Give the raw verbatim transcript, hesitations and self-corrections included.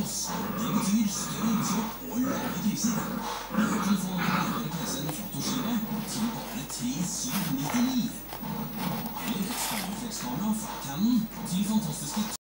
oss. Det betyr større innkjøp og lave priser. Du kan få en billigere P C enn fra Toshiba til bare tre tusen syv hundre nittini. Eller et speilreflekskamera fra Canon til fantastiske